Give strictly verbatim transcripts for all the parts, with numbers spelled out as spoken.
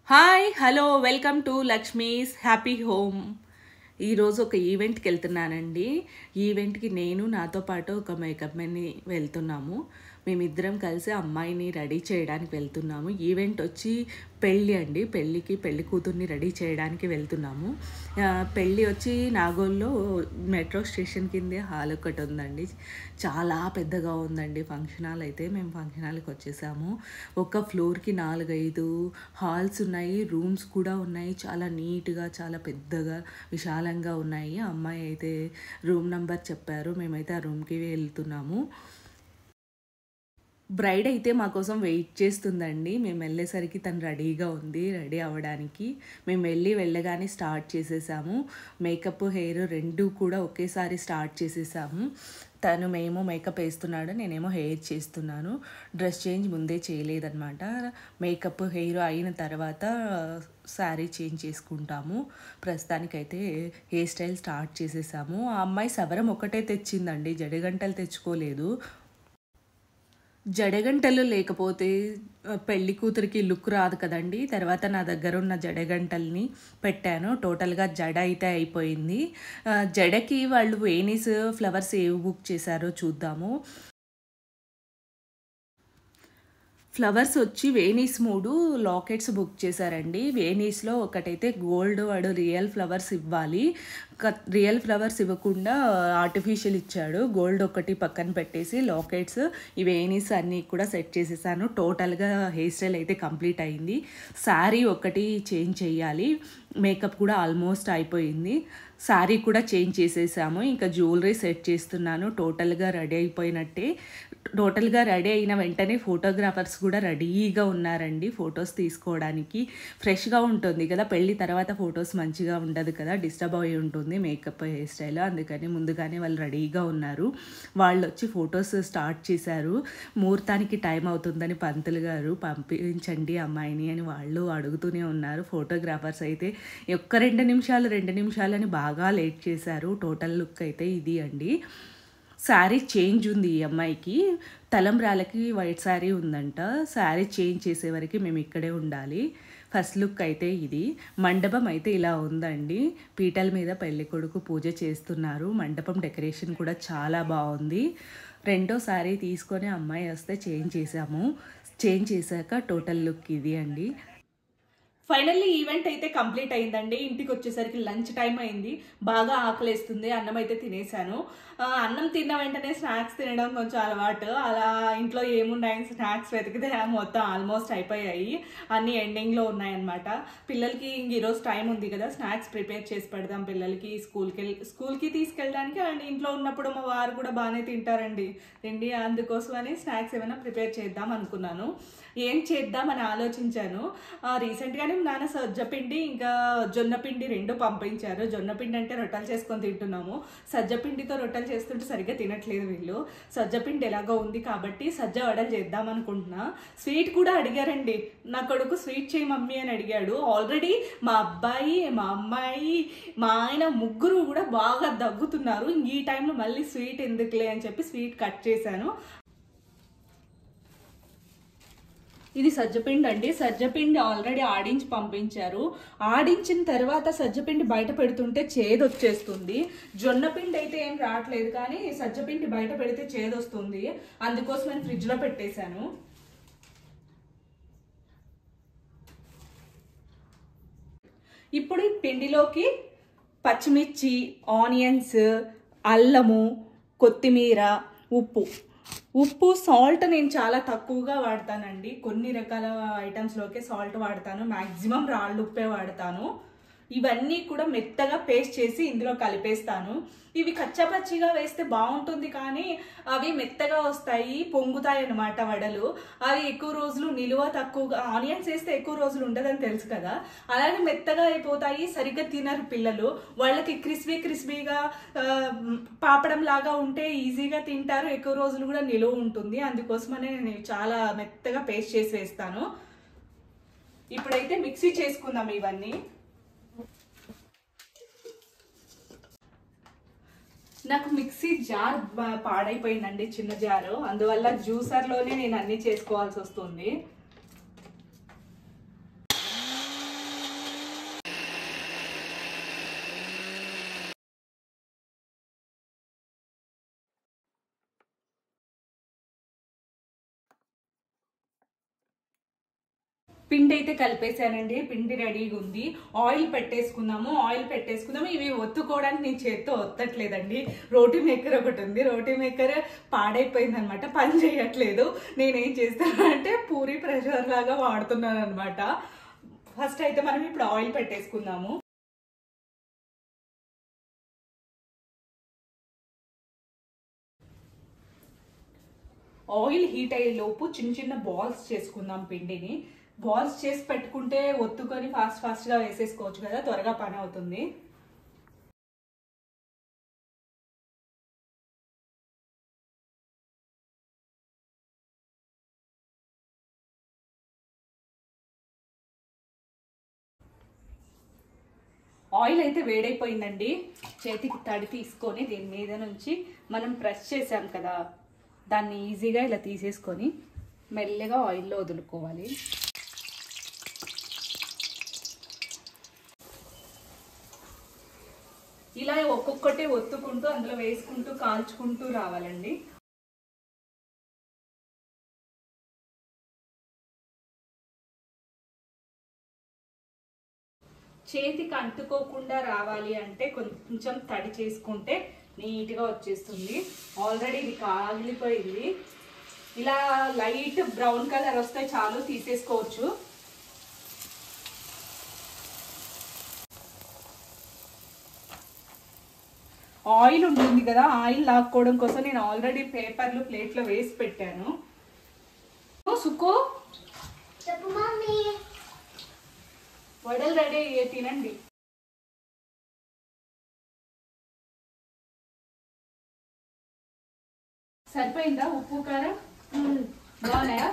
Hi hello welcome to Lakshmi's happy home. ఈరోజు ఒక ఈవెంట్కి వెళ్తున్నానండి. ఈవెంట్కి నేను నాతో పాటు ఒక మేకప్ మెన్ని వెళ్తున్నాము. మేమిద్దరం కలిసి అమ్మాయిని రెడీ చేయడానికి వెళ్తున్నాము. ఈవెంట్ వచ్చి పెళ్ళి అండి. పెళ్ళికి పెళ్లి కూతుర్ని రెడీ చేయడానికి వెళ్తున్నాము. పెళ్ళి వచ్చి నాగోల్లో మెట్రో స్టేషన్ కిందే హాల్ ఒకటి ఉందండి. చాలా పెద్దగా ఉందండి ఫంక్షన్ హాల్. అయితే మేము ఫంక్షన్ హాల్కి వచ్చేసాము. ఒక ఫ్లోర్కి నాలుగైదు హాల్స్ ఉన్నాయి, రూమ్స్ కూడా ఉన్నాయి. చాలా నీట్గా, చాలా పెద్దగా, విశాలంగా ఉన్నాయి. అమ్మాయి అయితే రూమ్ నెంబర్ చెప్పారు. మేమైతే ఆ రూమ్కి వెళ్తున్నాము. బ్రైడ్ అయితే మా కోసం వెయిట్ చేస్తుందండి. మేము వెళ్ళేసరికి తను రెడీగా ఉంది. రెడీ అవ్వడానికి మేము వెళ్ళి వెళ్ళగానే స్టార్ట్ చేసేసాము. మేకప్, హెయిర్ రెండు కూడా ఒకేసారి స్టార్ట్ చేసేసాము. తను మేము మేకప్ వేస్తున్నాడు, నేనేమో హెయిర్ చేస్తున్నాను. డ్రెస్ చేంజ్ ముందే చేయలేదన్నమాట. మేకప్, హెయిర్ అయిన తర్వాత శారీ చేంజ్ చేసుకుంటాము. ప్రస్తుతానికైతే హెయిర్ స్టైల్ స్టార్ట్ చేసేసాము. ఆ అమ్మాయి సవరం ఒకటే తెచ్చిందండి, జడగంటలు తెచ్చుకోలేదు. జడగంటలు లేకపోతే పెళ్లి కూతురికి లుక్ రాదు కదండి. తర్వాత నా దగ్గర ఉన్న జడగంటల్ని పెట్టాను. టోటల్గా జడ అయితే అయిపోయింది. జడకి వాళ్ళు వేనీస్ ఫ్లవర్స్ ఏవి బుక్ చేశారో చూద్దాము. ఫ్లవర్స్ వచ్చి వేనీస్ మూడు లాకెట్స్ బుక్ చేశారండి. వేనీస్లో ఒకటైతే గోల్డ్, వాడు రియల్ ఫ్లవర్స్ ఇవ్వాలి. రియల్ ఫ్లవర్స్ ఇవ్వకుండా ఆర్టిఫిషియల్ ఇచ్చాడు. గోల్డ్ ఒకటి పక్కన పెట్టేసి లాకెట్స్, ఈ వేనీస్ అన్నీ కూడా సెట్ చేసేసాను. టోటల్గా హెయిర్ స్టైల్ అయితే కంప్లీట్ అయింది. శారీ ఒకటి చేంజ్ చేయాలి. మేకప్ కూడా ఆల్మోస్ట్ అయిపోయింది. శారీ కూడా చేంజ్ చేసేసాము. ఇంకా జ్యువెలరీ సెట్ చేస్తున్నాను. టోటల్గా రెడీ అయిపోయినట్టే. టోటల్గా రెడీ అయిన వెంటనే ఫోటోగ్రాఫర్స్ కూడా రెడీగా ఉన్నారండి ఫొటోస్ తీసుకోవడానికి. ఫ్రెష్గా ఉంటుంది కదా, పెళ్ళి తర్వాత ఫొటోస్ మంచిగా ఉండదు కదా, డిస్టర్బ్ అయి ఉంటుంది మేకప్, హెయిర్ స్టైల్. అందుకని ముందుగానే వాళ్ళు రెడీగా ఉన్నారు. వాళ్ళు వచ్చి ఫొటోస్ స్టార్ట్ చేశారు. ముహూర్తానికి టైం అవుతుందని పంతులు గారు పంపించండి అమ్మాయిని అని వాళ్ళు అడుగుతూనే ఉన్నారు. ఫోటోగ్రాఫర్స్ అయితే ఒక్క రెండు నిమిషాలు రెండు నిమిషాలని బాగా లేట్ చేశారు. టోటల్ లుక్ అయితే ఇది అండి. శారీ చేంజ్ ఉంది ఈ అమ్మాయికి. తలంబ్రాలకి వైట్ శారీ ఉందంట. శారీ చేంజ్ చేసే వరకు మేము ఇక్కడే ఉండాలి. ఫస్ట్ లుక్ అయితే ఇది. మండపం అయితే ఇలా ఉందండి. పీటల మీద పెళ్లి కొడుకు పూజ చేస్తున్నారు. మండపం డెకరేషన్ కూడా చాలా బాగుంది. రెండో శారీ తీసుకొని అమ్మాయి వస్తే చేంజ్ చేసాము. చేంజ్ చేశాక టోటల్ లుక్ ఇది అండి. ఫైనల్లీ ఈవెంట్ అయితే కంప్లీట్ అయిందండి. ఇంటికి వచ్చేసరికి లంచ్ టైం అయింది. బాగా ఆకలేస్తుంది. అన్నం అయితే తినేసాను. అన్నం తిన్న వెంటనే స్నాక్స్ తినడం కొంచెం అలవాటు. అలా ఇంట్లో ఏమున్నాయని స్నాక్స్ వెతికితే మొత్తం ఆల్మోస్ట్ అయిపోయాయి. అన్నీ ఎండింగ్లో ఉన్నాయన్నమాట. పిల్లలకి ఇంక ఈరోజు టైం ఉంది కదా, స్నాక్స్ ప్రిపేర్ చేసి పెడదాం పిల్లలకి స్కూల్కి వెళ్ళి స్కూల్కి తీసుకెళ్ళడానికి. అండ్ ఇంట్లో ఉన్నప్పుడు మా వారు కూడా బాగానే తింటారండి తిండి. అందుకోసమని స్నాక్స్ ఏమైనా ప్రిపేర్ చేద్దాం అనుకున్నాను. ఏం చేద్దామని ఆలోచించాను. రీసెంట్గానే నాన్న సజ్జపిండి ఇంకా జొన్నపిండి రెండు పంపించారు. జొన్నపిండి అంటే రొట్టెలు చేసుకొని తింటున్నాము. సజ్జపిండితో రొట్టెలు చేస్తుంటే సరిగ్గా తినట్లేదు వీళ్ళు. సజ్జపిండి ఎలాగో ఉంది కాబట్టి సజ్జ వడలు చేద్దాం అనుకుంటున్నా. స్వీట్ కూడా అడిగారండి. నా కొడుకు స్వీట్ చేయి మమ్మీ అని అడిగాడు. ఆల్రెడీ మా అబ్బాయి, మా అమ్మాయి, మా ఆయన ముగ్గురు కూడా బాగా దగ్గుతున్నారు. ఈ టైంలో మళ్ళీ స్వీట్ ఎందుకులే అని చెప్పి స్వీట్ కట్ చేశాను. ఇది సజ్జపిండి అండి. సజ్జపిండి ఆల్రెడీ ఆడించి పంపించారు. ఆడించిన తర్వాత సజ్జపిండి బయట పెడుతుంటే చేదు వచ్చేస్తుంది. జొన్నపిండి అయితే ఏం రావట్లేదు, కానీ సజ్జపిండి బయట పెడితే చేదు వస్తుంది. అందుకోసం నేను ఫ్రిడ్జ్లో పెట్టేశాను. ఇప్పుడు ఈ పిండిలోకి పచ్చిమిర్చి, ఆనియన్స్, అల్లము, కొత్తిమీర, ఉప్పు ఉప్పు సాల్ట్ నేను చాలా తక్కువగా వాడతానండి. కొన్ని రకాల ఐటమ్స్లోకి సాల్ట్ వాడతాను. మ్యాక్సిమం రాళ్ళు ఉప్పే వాడతాను. ఇవన్నీ కూడా మెత్తగా పేస్ట్ చేసి ఇందులో కలిపేస్తాను. ఇవి కచ్చపచ్చిగా వేస్తే బాగుంటుంది, కానీ అవి మెత్తగా వస్తాయి, పొంగుతాయి అన్నమాట వడలు. అవి ఎక్కువ రోజులు నిలువ తక్కువగా, ఆనియన్స్ వేస్తే ఎక్కువ రోజులు ఉండదని తెలుసు కదా, అలాగే మెత్తగా అయిపోతాయి. సరిగ్గా తినరు పిల్లలు. వాళ్ళకి క్రిస్పీ క్రిస్పీగా పాపడం లాగా ఉంటే ఈజీగా తింటారు, ఎక్కువ రోజులు కూడా నిలువ ఉంటుంది. అందుకోసమనే నేను చాలా మెత్తగా పేస్ట్ చేసి వేస్తాను. ఇప్పుడైతే మిక్సీ చేసుకుందాం ఇవన్నీ. నాకు మిక్సీ జార్ పాడైపోయిందండి, చిన్న జారు. అందువల్ల జ్యూసర్లోనే నేను అన్నీ చేసుకోవాల్సి వస్తుంది. పిండి అయితే కలిపేసానండి, పిండి రెడీగా ఉంది. ఆయిల్ పెట్టేసుకుందాము ఆయిల్ పెట్టేసుకుందాము ఇవి ఒత్తుకోవడానికి నేను చేత్తో ఒత్తట్లేదండి, రోటీ మేకర్ ఒకటి ఉంది. రోటీ మేకర్ పాడైపోయింది అనమాట, పని చేయట్లేదు. నేనేం చేస్తాను అంటే పూరి ప్రెషర్ లాగా వాడుతున్నాను అనమాట. ఫస్ట్ అయితే మనం ఇప్పుడు ఆయిల్ పెట్టేసుకుందాము. ఆయిల్ హీట్ అయ్యే లోపు చిన్న చిన్న బాల్స్ చేసుకుందాం. పిండిని బాల్స్ చేసి పెట్టుకుంటే ఒత్తుకొని ఫాస్ట్ ఫాస్ట్గా వేసేసుకోవచ్చు కదా, త్వరగా పని అవుతుంది. ఆయిల్ అయితే వేడైపోయిందండి. చేతికి తడి తీసుకొని దీని మీద నుంచి మనం ప్రెస్ చేసాం కదా, దాన్ని ఈజీగా ఇలా తీసేసుకొని మెల్లగా ఆయిల్లో వదులుకోవాలి. ఇలా ఒక్కొక్కటి ఒత్తుకుంటూ అందులో వేసుకుంటూ కాల్చుకుంటూ రావాలండి. చేతికి అంటుకోకుండా రావాలి అంటే కొంచెం తడి చేసుకుంటే నీట్గా వచ్చేస్తుంది. ఆల్రెడీ ఇది కాగిలిపోయింది. ఇలా లైట్ బ్రౌన్ కలర్ వస్తే చాలు, తీసేసుకోవచ్చు. ఆయిల్ ఉంటుంది కదా, ఆయిల్ లాక్కోవడం కోసం నేను ఆల్రెడీ పేపర్లు ప్లేట్లో వేసి పెట్టాను. సుకో వడలు రెడీ అయ్యే, తినండి. సరిపోయిందా ఉప్పు కారం? బాగున్నాయా?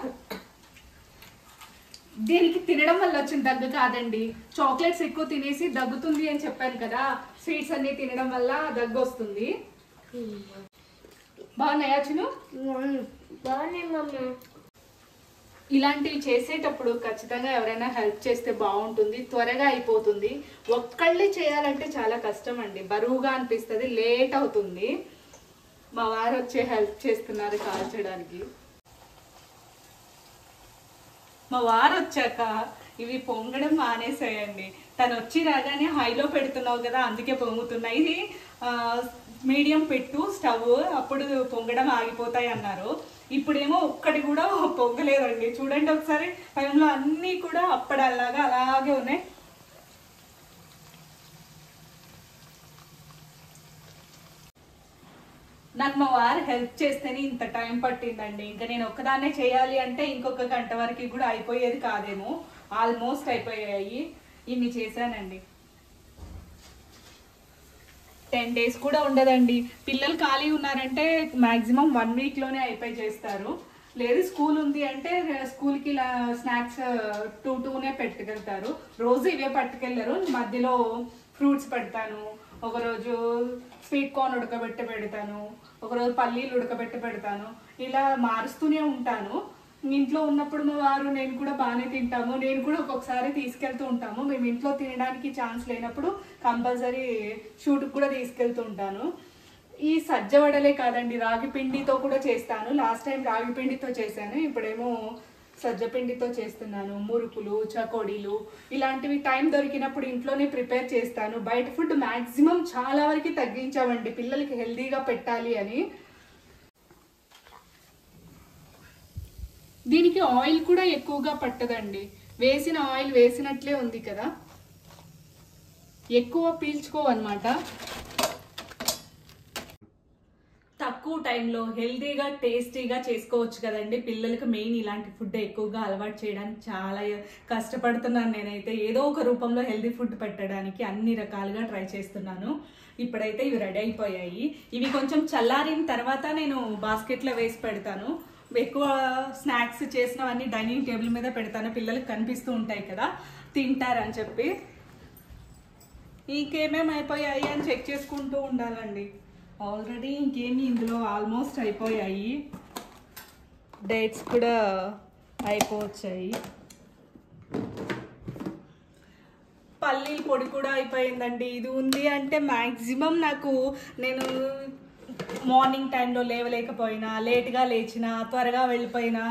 దీనికి తినడం వల్ల వచ్చిన దగ్గు కాదండి, చాక్లెట్స్ ఎక్కువ తినేసి దగ్గుతుంది అని చెప్పాను కదా, స్వీట్స్ అన్ని తినడం వల్ల దగ్గు వస్తుంది. బాగున్నాయా చిను? బాగున్నాయి మమ్మీ. ఇలాంటివి చేసేటప్పుడు ఖచ్చితంగా ఎవరైనా హెల్ప్ చేస్తే బాగుంటుంది, త్వరగా అయిపోతుంది. ఒక్కళ్ళే చేయాలంటే చాలా కష్టం అండి, బరువుగా అనిపిస్తుంది, లేట్ అవుతుంది. మా వారు వచ్చి హెల్ప్ చేస్తున్నారు కాల్చడానికి. మా వారు వచ్చాక ఇవి పొంగడం మానేసాయండి. తను వచ్చి రాగానే హైలో పెడుతున్నావు కదా అందుకే పొంగుతున్నాయి, ఇది మీడియం పెట్టు స్టవ్, అప్పుడు పొంగడం ఆగిపోతాయి అన్నారు. ఇప్పుడేమో ఒక్కటి కూడా పొంగలేదండి. చూడండి ఒకసారి, పైన అన్నీ కూడా అప్పడల్లాగా అలాగే ఉన్నాయి. నాకు మా వారు హెల్ప్ చేస్తేనే ఇంత టైం పట్టిందండి. ఇంకా నేను ఒక్కదాన్నే చేయాలి అంటే ఇంకొక గంట వరకు కూడా అయిపోయేది కాదేమో. ఆల్మోస్ట్ అయిపోయాయి, ఇన్ని చేశానండి. టెన్ డేస్ కూడా ఉండదండి. పిల్లలు ఖాళీ ఉన్నారంటే మ్యాక్సిమం వన్ వీక్లోనే అయిపోయి చేస్తారు. లేదు స్కూల్ ఉంది అంటే స్కూల్కి ఇలా స్నాక్స్ టూ టూనే పెట్టుకెళ్తారు. రోజు ఇవే పట్టుకెళ్ళరు, మధ్యలో ఫ్రూట్స్ పెడతాను, ఒకరోజు స్వీట్ కార్న్ ఉడకబెట్టి పెడతాను, ఒకరోజు పల్లీలు ఉడకబెట్టి పెడతాను, ఇలా మారుస్తూనే ఉంటాను. ఇంట్లో ఉన్నప్పుడు మా వారు నేను కూడా బాగానే తింటాము, నేను కూడా ఒక్కొక్కసారి తీసుకెళ్తూ ఉంటాము. మేము ఇంట్లో తినడానికి ఛాన్స్ లేనప్పుడు కంపల్సరీ షూట్కి కూడా తీసుకెళ్తూ ఉంటాను. ఈ సజ్జ వడలే కాదండి, రాగి పిండితో కూడా చేస్తాను. లాస్ట్ టైం రాగి పిండితో చేశాను, ఇప్పుడేమో సజ్జ పిండితో చేస్తున్నాను. మురుకులు, చకోడీలు ఇలాంటివి టైం దొరికినప్పుడు ఇంట్లోనే ప్రిపేర్ చేస్తాను. బయట ఫుడ్ మ్యాక్సిమం చాలా వరకు తగ్గించామండి, పిల్లలకి హెల్దీగా పెట్టాలి అని. దీనికి ఆయిల్ కూడా ఎక్కువగా పట్టదండి, వేసిన ఆయిల్ వేసినట్లే ఉంది కదా, ఎక్కువ పీల్చుకోవన్నమాట. తక్కువ టైంలో హెల్దీగా టేస్టీగా చేసుకోవచ్చు కదండి. పిల్లలకు మెయిన్ ఇలాంటి ఫుడ్ ఎక్కువగా అలవాటు చేయడానికి చాలా కష్టపడుతున్నాను నేనైతే. ఏదో ఒక రూపంలో హెల్దీ ఫుడ్ పెట్టడానికి అన్ని రకాలుగా ట్రై చేస్తున్నాను. ఇప్పుడైతే ఇవి రెడీ అయిపోయాయి. ఇవి కొంచెం చల్లారిన తర్వాత నేను బాస్కెట్లో వేసి పెడతాను. ఎక్కువ స్నాక్స్ చేసినవన్నీ డైనింగ్ టేబుల్ మీద పెడతాను, పిల్లలకు కనిపిస్తూ ఉంటాయి కదా, తింటారని చెప్పి. ఇంకేమేమి అయిపోయాయి అని చెక్ చేసుకుంటూ ఉండాలండి. ఆల్రెడీ ఇంకేమి ఇందులో ఆల్మోస్ట్ అయిపోయాయి, డేట్స్ కూడా అయిపోవచ్చాయి. పల్లీల పొడి కూడా అయిపోయిందండి. ఇది ఉంది అంటే మ్యాక్సిమం నాకు నేను మార్నింగ్ టైంలో లేవలేకపోయినా, లేట్గా లేచినా, త్వరగా వెళ్ళిపోయినా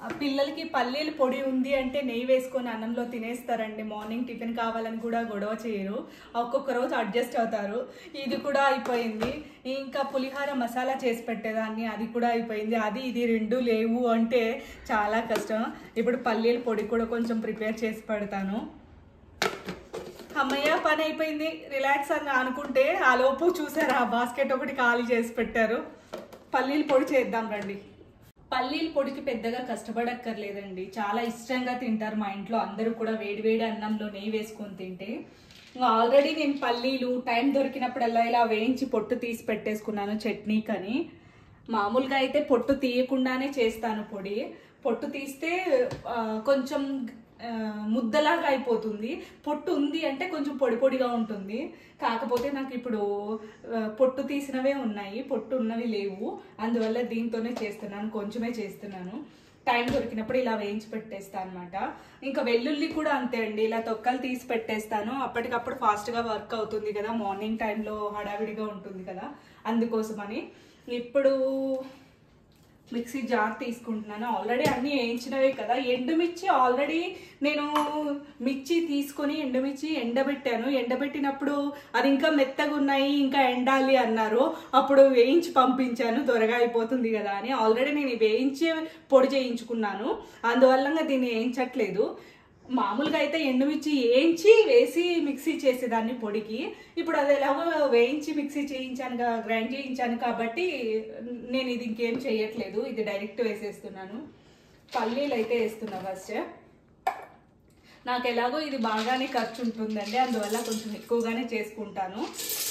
పిల్లలకి పల్లీల పొడి ఉంది అంటే నెయ్యి వేసుకొని అన్నంలో తినేస్తారండి. మార్నింగ్ టిఫిన్ కావాలని కూడా గొడవ చేయరు, ఒక్కొక్క రోజు అడ్జస్ట్ అవుతారు. ఇది కూడా అయిపోయింది. ఇంకా పులిహార మసాలా చేసి పెట్టేదాన్ని, అది కూడా అయిపోయింది. అది ఇది రెండు లేవు అంటే చాలా కష్టం. ఇప్పుడు పల్లీల పొడి కూడా కొంచెం ప్రిపేర్ చేసి పెడతాను. అమ్మయ్య పని అయిపోయింది రిలాక్స్ అని అనుకుంటే ఆ లోపు చూసారా బాస్కెట్ ఒకటి ఖాళీ చేసి పెట్టారు. పల్లీల పొడి చేద్దాం రండి. పల్లీల పొడికి పెద్దగా కష్టపడక్కర్లేదండి, చాలా ఇష్టంగా తింటారు మా ఇంట్లో అందరూ కూడా. వేడి వేడి అన్నంలో నెయ్యి వేసుకొని తింటే. ఆల్రెడీ నేను పల్లీలు టైం దొరికినప్పుడల్లా ఇలా వేయించి పొట్టు తీసి పెట్టేసుకున్నాను చట్నీకని. మామూలుగా అయితే పొట్టు తీయకుండానే చేస్తాను పొడి. పొట్టు తీస్తే కొంచెం ముద్దలాగా అయిపోతుంది, పొట్టు ఉంది అంటే కొంచెం పొడి పొడిగా ఉంటుంది. కాకపోతే నాకు ఇప్పుడు పొట్టు తీసినవే ఉన్నాయి, పొట్టు ఉన్నవి లేవు. అందువల్ల దీంతోనే చేస్తున్నాను, కొంచెమే చేస్తున్నాను. టైం దొరికినప్పుడు ఇలా వేయించి పెట్టేస్తాను అనమాట. ఇంకా వెల్లుల్లి కూడా అంతే అండి, ఇలా తొక్కలు తీసి పెట్టేస్తాను. అప్పటికప్పుడు ఫాస్ట్గా వర్క్ అవుతుంది కదా, మార్నింగ్ టైంలో హడావిడిగా ఉంటుంది కదా, అందుకోసమని. ఇప్పుడు మిక్సీ జార్ తీసుకుంటున్నాను. ఆల్రెడీ అన్నీ వేయించినవే కదా. ఎండుమిర్చి ఆల్రెడీ నేను మిర్చి తీసుకొని ఎండుమిర్చి ఎండబెట్టాను. ఎండబెట్టినప్పుడు అది ఇంకా మెత్తగా ఉన్నాయి, ఇంకా ఎండాలి అన్నారు. అప్పుడు వేయించి పంపించాను, త్వరగా అయిపోతుంది కదా అని. ఆల్రెడీ నేను వేయించి పొడి చేయించుకున్నాను, అందువల్ల దీన్ని వేయించట్లేదు. మామూలుగా అయితే ఎండుమిర్చి వేయించి వేసి మిక్సీ చేసేదాన్ని పొడికి. ఇప్పుడు అది ఎలాగో వేయించి మిక్సీ చేయించాను, గ్రైండ్ చేయించాను కాబట్టి నేను ఇది ఇంకేం చేయట్లేదు, ఇది డైరెక్ట్ వేసేస్తున్నాను. పల్లీలు అయితే వేస్తున్నా ఫస్ట్. నాకు ఎలాగో ఇది బాగానే ఖర్చు ఉంటుందండి, అందువల్ల కొంచెం ఎక్కువగానే చేసుకుంటాను.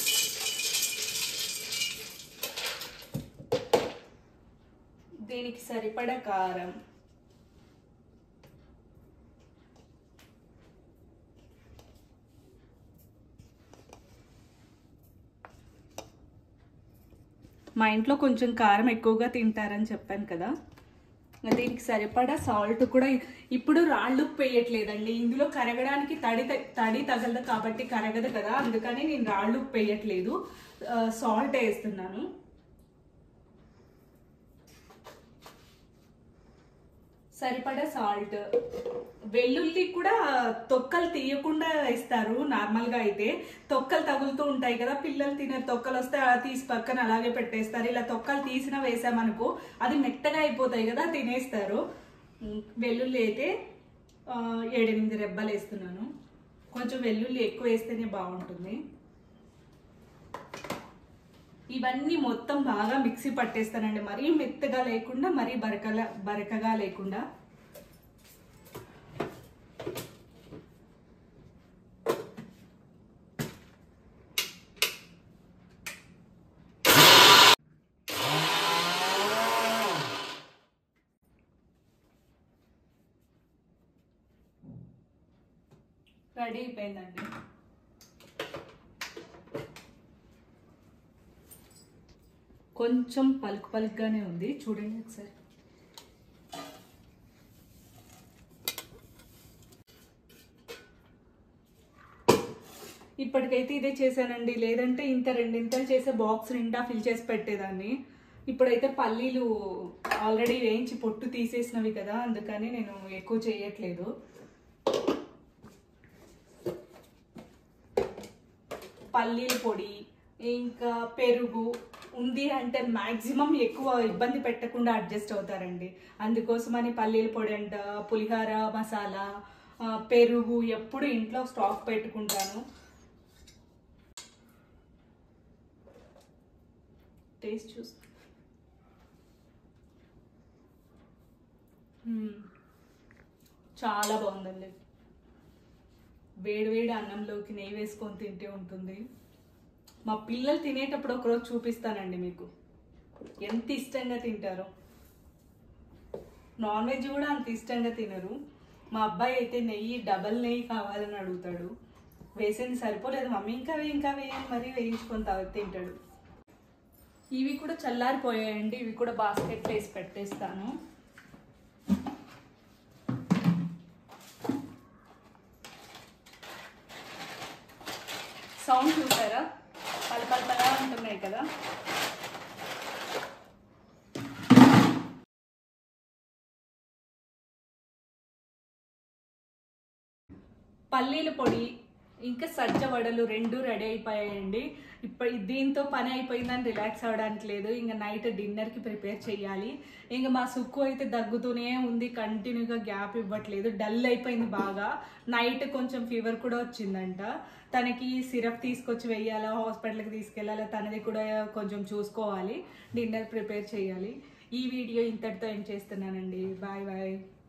దీనికి సరిపడా కారం, మా ఇంట్లో కొంచెం కారం ఎక్కువగా తింటారని చెప్పాను కదా. దీనికి సరిపడా సాల్ట్ కూడా. ఇప్పుడు రాళ్ళు ఉప్పు వేయట్లేదండి, ఇందులో కరగడానికి తడి తడి తగలదు కాబట్టి కరగదు కదా, అందుకని నేను రాళ్ళు ఉప్పు వేయట్లేదు, సాల్ట్ వేస్తున్నాను. సరిపడా సాల్ట్. వెల్లుల్లి కూడా తొక్కలు తీయకుండా వేస్తారు నార్మల్గా అయితే. తొక్కలు తగులుతూ ఉంటాయి కదా, పిల్లలు తినే తొక్కలు వస్తే తీసి పక్కన అలాగే పెట్టేస్తారు. ఇలా తొక్కలు తీసిన వేసామనుకో అది మెత్తగా అయిపోతాయి కదా, తినేస్తారు. వెల్లుల్లి అయితే ఏడెనిమిది రెబ్బలు వేస్తున్నాను. కొంచెం వెల్లుల్లి ఎక్కువ వేస్తేనే బాగుంటుంది. ఇవన్నీ మొత్తం బాగా మిక్సీ పట్టేస్తానండి, మరీ మెత్తగా లేకుండా మరీ బరకలా బరకగా లేకుండా. రెడీ అయిపోయిందండి. కొంచెం పలుకు పలుకుగానే ఉంది, చూడండి ఒకసారి. ఇప్పటికైతే ఇదే చేశానండి, లేదంటే ఇంత రెండింతలు చేసే బాక్స్ నిండా ఫిల్ చేసి పెట్టేదాన్ని. ఇప్పుడైతే పల్లీలు ఆల్రెడీ వేయించి పొట్టు తీసేసినవి కదా, అందుకని నేను ఎక్కువ చేయట్లేదు. పల్లీల పొడి ఇంకా పెరుగు ఉంది అంటే మ్యాక్సిమం ఎక్కువ ఇబ్బంది పెట్టకుండా అడ్జస్ట్ అవుతారండి. అందుకోసమని పల్లీల పొడి అంట, పులిహార మసాలా, పెరుగు ఎప్పుడు ఇంట్లో స్టాక్ పెట్టుకుంటాను. టేస్ట్ చూస్తా. చాలా బాగుందండి. వేడి వేడి అన్నంలోకి నెయ్యి వేసుకొని తింటే ఉంటుంది. మా పిల్లలు తినేటప్పుడు ఒకరోజు చూపిస్తానండి మీకు, ఎంత ఇష్టంగా తింటారో. నాన్ వెజ్ కూడా అంత ఇష్టంగా తినరు. మా అబ్బాయి అయితే నెయ్యి డబల్ నెయ్యి కావాలని అడుగుతాడు. వేసింది సరిపోలేదు మమ్మీ ఇంకా వే ఇంకా వేయని మరీ వేయించుకొని తాగు తింటాడు. ఇవి కూడా చల్లారిపోయాయండి, ఇవి కూడా బాస్కెట్లో వేసి పెట్టేస్తాను. సౌండ్ చూసారా, పల పల పలా ఉంటున్నాయి కదా. పల్లీల పొడి ఇంకా సజ్జ వడలు రెండు రెడీ అయిపోయాయండి. ఇప్పుడు దీంతో పని అయిపోయిందని రిలాక్స్ అవ్వడానికి లేదు, ఇంకా నైట్ డిన్నర్కి ప్రిపేర్ చేయాలి. ఇంకా మా సుక్కు అయితే దగ్గుతూనే ఉంది, కంటిన్యూగా గ్యాప్ ఇవ్వట్లేదు, డల్ అయిపోయింది బాగా. నైట్ కొంచెం ఫీవర్ కూడా వచ్చిందంట. తనకి సిరప్ తీసుకొచ్చి వెయ్యాలా, హాస్పిటల్కి తీసుకెళ్ళాలా, తనది కూడా కొంచెం చూసుకోవాలి. డిన్నర్ ప్రిపేర్ చేయాలి. ఈ వీడియో ఇంతటితో ఏం చేస్తున్నానండి. Bye bye.